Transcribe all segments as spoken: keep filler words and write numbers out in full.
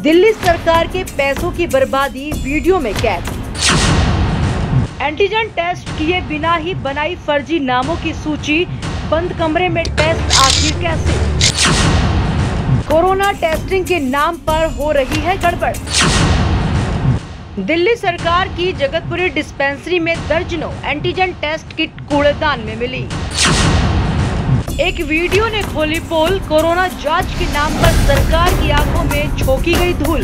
दिल्ली सरकार के पैसों की बर्बादी वीडियो में कैद। एंटीजन टेस्ट किए बिना ही बनाई फर्जी नामों की सूची, बंद कमरे में टेस्ट आखिर कैसे? कोरोना टेस्टिंग के नाम पर हो रही है गड़बड़। दिल्ली सरकार की जगतपुरी डिस्पेंसरी में दर्जनों एंटीजन टेस्ट किट कूड़ेदान में मिली। एक वीडियो ने खोली पोल, कोरोना जांच के नाम पर सरकार की आंखों में झोंकी गई धूल।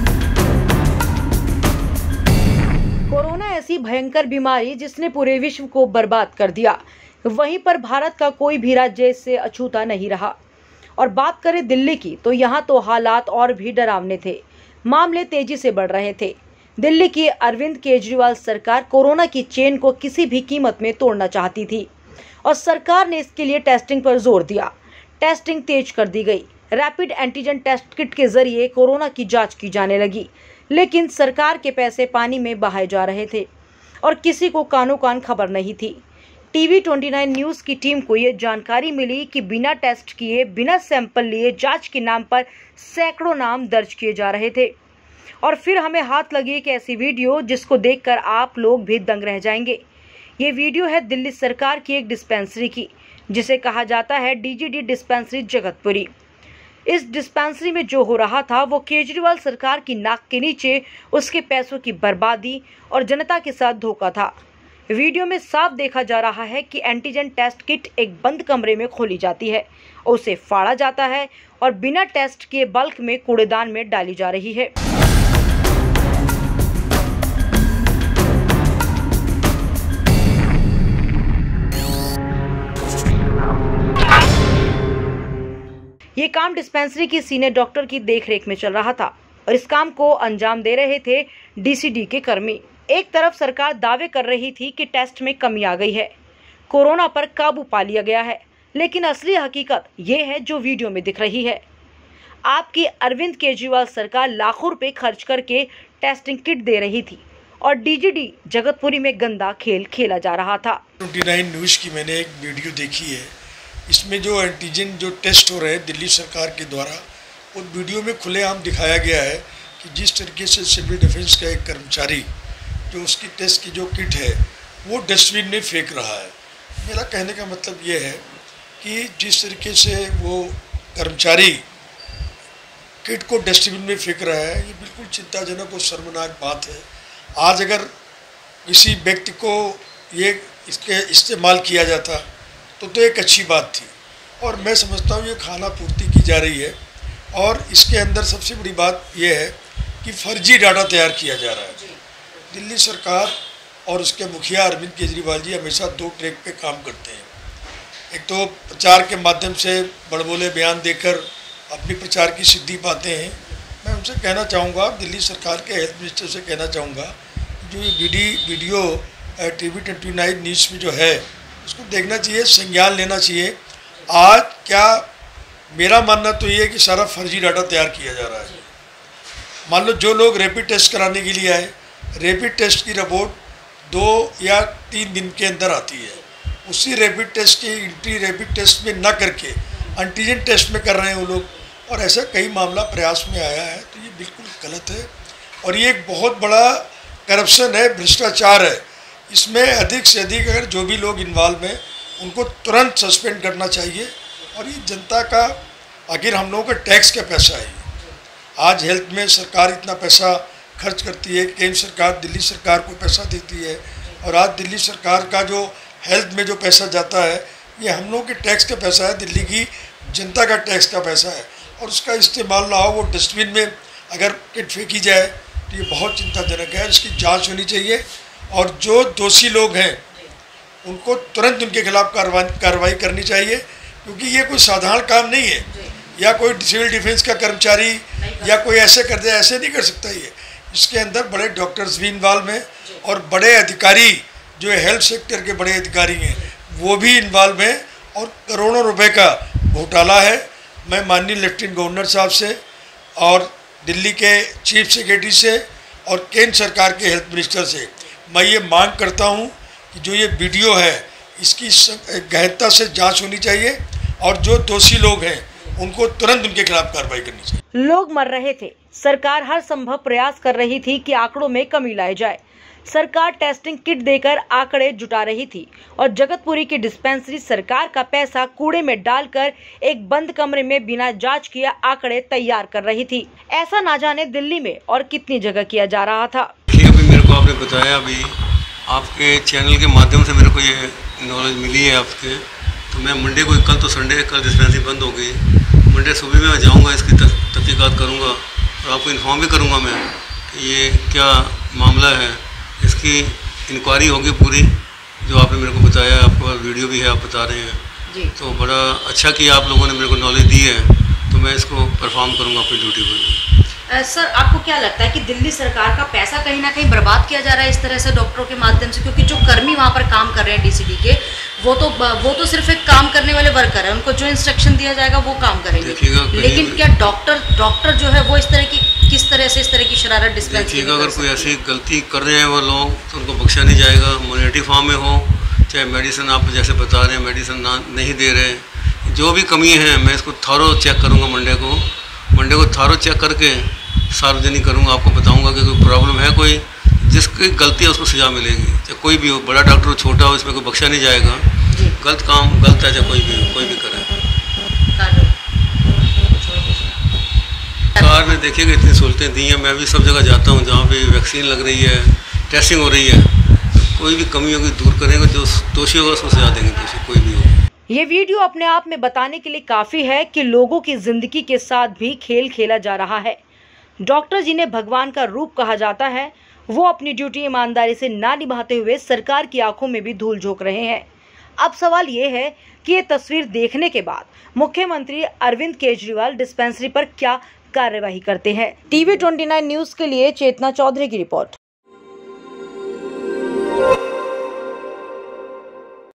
कोरोना ऐसी भयंकर बीमारी जिसने पूरे विश्व को बर्बाद कर दिया, वहीं पर भारत का कोई भी राज्य इससे अछूता नहीं रहा। और बात करें दिल्ली की, तो यहाँ तो हालात और भी डरावने थे। मामले तेजी से बढ़ रहे थे। दिल्ली की अरविंद केजरीवाल सरकार कोरोना की चेन को किसी भी कीमत में तोड़ना चाहती थी और सरकार ने इसके लिए टेस्टिंग पर जोर दिया। टेस्टिंग तेज कर दी गई। रैपिड एंटीजन टेस्ट किट के जरिए कोरोना की जांच की जाने लगी, लेकिन सरकार के पैसे पानी में बहाए जा रहे थे और किसी को कानो कान खबर नहीं थी। टीवी उनतीस न्यूज़ की टीम को ये जानकारी मिली कि बिना टेस्ट किए, बिना सैंपल लिए जांच के नाम पर सैकड़ों नाम दर्ज किए जा रहे थे। और फिर हमें हाथ लगी एक ऐसी वीडियो जिसको देखकर आप लोग भी दंग रह जाएंगे। ये वीडियो है दिल्ली सरकार की एक डिस्पेंसरी की, जिसे कहा जाता है डीजीडी डिस्पेंसरी जगतपुरी। इस डिस्पेंसरी में जो हो रहा था वो केजरीवाल सरकार की नाक के नीचे उसके पैसों की बर्बादी और जनता के साथ धोखा था। वीडियो में साफ देखा जा रहा है कि एंटीजन टेस्ट किट एक बंद कमरे में खोली जाती है और उसे फाड़ा जाता है और बिना टेस्ट किए बल्क में कूड़ेदान में डाली जा रही है। ये काम डिस्पेंसरी की सीनियर डॉक्टर की देखरेख में चल रहा था और इस काम को अंजाम दे रहे थे डीसीडी के कर्मी। एक तरफ सरकार दावे कर रही थी कि टेस्ट में कमी आ गई है, कोरोना पर काबू पा लिया गया है, लेकिन असली हकीकत ये है जो वीडियो में दिख रही है। आपकी अरविंद केजरीवाल सरकार लाखों रुपए खर्च करके टेस्टिंग किट दे रही थी और डीजीडी जगतपुरी में गंदा खेल खेला जा रहा था। उनतीस न्यूज़ की मैंने एक वीडियो देखी है। इसमें जो एंटीजन जो टेस्ट हो रहे हैं दिल्ली सरकार के द्वारा, उस वीडियो में खुलेआम दिखाया गया है कि जिस तरीके से सिविल डिफेंस का एक कर्मचारी जो उसकी टेस्ट की जो किट है वो डस्टबिन में फेंक रहा है। मेरा कहने का मतलब ये है कि जिस तरीके से वो कर्मचारी किट को डस्टबिन में फेंक रहा है, ये बिल्कुल चिंताजनक और शर्मनाक बात है। आज अगर किसी व्यक्ति को ये इसके इस्तेमाल किया जाता तो तो एक अच्छी बात थी, और मैं समझता हूँ ये खाना पूर्ति की जा रही है। और इसके अंदर सबसे बड़ी बात यह है कि फर्जी डाटा तैयार किया जा रहा है। दिल्ली सरकार और उसके मुखिया अरविंद केजरीवाल जी हमेशा दो ट्रैक पे काम करते हैं। एक तो प्रचार के माध्यम से बड़बोले बयान देकर अपनी प्रचार की सिद्धि पाते हैं। मैं उनसे कहना चाहूँगा, दिल्ली सरकार के हेल्थ मिनिस्टर से कहना चाहूँगा, जो ये वीडी वीडियो टीवी उनतीस न्यूज़ में जो है उसको देखना चाहिए, संज्ञान लेना चाहिए। आज क्या मेरा मानना तो ये है कि सारा फर्जी डाटा तैयार किया जा रहा है। मान लो जो लोग रैपिड टेस्ट कराने के लिए आए, रैपिड टेस्ट की रिपोर्ट दो या तीन दिन के अंदर आती है, उसी रैपिड टेस्ट की एंट्री रैपिड टेस्ट में ना करके एंटीजन टेस्ट में कर रहे हैं वो लोग, और ऐसा कई मामला प्रयास में आया है। तो ये बिल्कुल गलत है और ये एक बहुत बड़ा करप्शन है, भ्रष्टाचार है। इसमें अधिक से अधिक अगर जो भी लोग इन्वॉल्व हैं उनको तुरंत सस्पेंड करना चाहिए। और ये जनता का, आखिर हम लोगों का टैक्स का पैसा है। आज हेल्थ में सरकार इतना पैसा खर्च करती है, केंद्र सरकार दिल्ली सरकार को पैसा देती है, और आज दिल्ली सरकार का जो हेल्थ में जो पैसा जाता है ये हम लोगों के टैक्स का पैसा है, दिल्ली की जनता का टैक्स का पैसा है। और उसका इस्तेमाल ना हो, वो डस्टबिन में अगर किट फेंकी जाए तो ये बहुत चिंताजनक है। इसकी जाँच होनी चाहिए और जो दोषी लोग हैं उनको तुरंत उनके खिलाफ कार्रवाई कार्रवाई करनी चाहिए, क्योंकि ये कोई साधारण काम नहीं है। या कोई सिविल डिफेंस का कर्मचारी या कोई ऐसे कर दे, ऐसे नहीं कर सकता। ये इसके अंदर बड़े डॉक्टर्स भी इन्वॉल्व हैं और बड़े अधिकारी जो हेल्थ सेक्टर के बड़े अधिकारी हैं वो भी इन्वॉल्व हैं, और करोड़ों रुपए का घोटाला है। मैं माननीय लेफ्टिनेंट गवर्नर साहब से और दिल्ली के चीफ सेक्रेटरी से और केंद्र सरकार के हेल्थ मिनिस्टर से मैं ये मांग करता हूँ कि जो ये वीडियो है इसकी गहनता से जांच होनी चाहिए और जो दोषी लोग हैं उनको तुरंत उनके खिलाफ कार्रवाई करनी चाहिए। लोग मर रहे थे, सरकार हर संभव प्रयास कर रही थी कि आंकड़ों में कमी लाई जाए। सरकार टेस्टिंग किट देकर आंकड़े जुटा रही थी और जगतपुरी की डिस्पेंसरी सरकार का पैसा कूड़े में डालकर एक बंद कमरे में बिना जांच किए आंकड़े तैयार कर रही थी। ऐसा ना जाने दिल्ली में और कितनी जगह किया जा रहा था। अभी मेरे को आपने बताया, अभी आपके चैनल के माध्यम से मेरे को ये नॉलेज मिली है आपके, तो मैं मंडे को, कल तो संडे, कल डिस्पेंसरी बंद हो गई, मंडे सुबह में मैं जाऊँगा, इसकी तहकीकात करूँगा और आपको इन्फॉर्म भी करूँगा मैं कि ये क्या मामला है। इसकी इंक्वायरी होगी पूरी, जो आपने मेरे को बताया, आपके पास वीडियो भी है, आप बता रहे हैं जी। तो बड़ा अच्छा किया आप लोगों ने मेरे को नॉलेज दी है, तो मैं इसको परफॉर्म करूँगा अपनी ड्यूटी पर। सर, आपको क्या लगता है कि दिल्ली सरकार का पैसा कहीं ना कहीं बर्बाद किया जा रहा है इस तरह से डॉक्टरों के माध्यम से? क्योंकि जो कर्मी वहाँ पर काम कर रहे हैं डीसीडी के, वो तो वो तो सिर्फ एक काम करने वाले वर्कर है, उनको जो इंस्ट्रक्शन दिया जाएगा वो काम करेंगे, लेकिन क्या डॉक्टर डॉक्टर जो है वो इस तरह की किस तरह से इस तरह की शरारत डिस्पेंसरी में? अगर कोई ऐसी गलती कर रहे हैं वो लोग, तो उनको बख्शा नहीं जाएगा। मोनिटी फॉर्म में हो, चाहे मेडिसिन आप जैसे बता रहे हैं मेडिसिन ना नहीं दे रहे, जो भी कमी है मैं इसको थारो चेक करूँगा। मंडे को मंडे को थारो चेक करके सार्वजनिक करूँगा, आपको बताऊँगा कि कोई प्रॉब्लम है, कोई जिसकी गलती है उसको सजा मिलेगी, चाहे कोई भी हो, बड़ा डॉक्टर हो छोटा हो, इसमें कोई बख्शा नहीं जाएगा। गलत काम गलत है, चाहे कोई भी कोई भी करे। सरकार ने देखिएगा इतनी सहूलतें दी हैं, मैं भी सब जगह जाता हूँ जहाँ पे वैक्सीन लग रही है, टेस्टिंग हो रही है, कोई भी कमी होगी दूर करेंगे, जो दोषी होगा उसको सजा देंगे, दोषी कोई भी हो। ये वीडियो अपने आप में बताने के लिए काफी है कि लोगों की जिंदगी के साथ भी खेल खेला जा रहा है। डॉक्टर जिन्हें भगवान का रूप कहा जाता है, वो अपनी ड्यूटी ईमानदारी से ना निभाते हुए सरकार की आंखों में भी धूल झोंक रहे हैं। अब सवाल ये है कि ये तस्वीर देखने के बाद मुख्यमंत्री अरविंद केजरीवाल डिस्पेंसरी पर क्या कार्यवाही करते हैं। टीवी ट्वेंटी नाइन न्यूज के लिए चेतना चौधरी की रिपोर्ट।